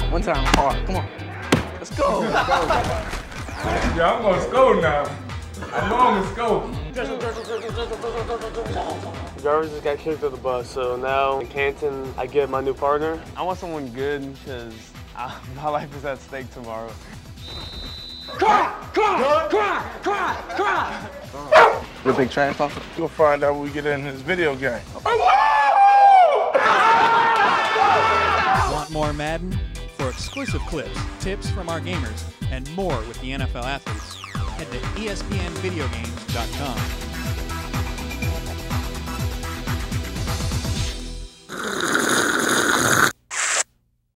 One time, hard. Come on. Let's go. Yeah, I'm gonna score now. I know I'm gonna score. Jarvis just got kicked off the bus, so now in Canton, I get my new partner. I want someone good because my life is at stake tomorrow. You're a big trash talker? You'll find out when we get in this video game. Want more Madden? For exclusive clips, tips from our gamers, and more with the NFL athletes, head to ESPNVideogames.com.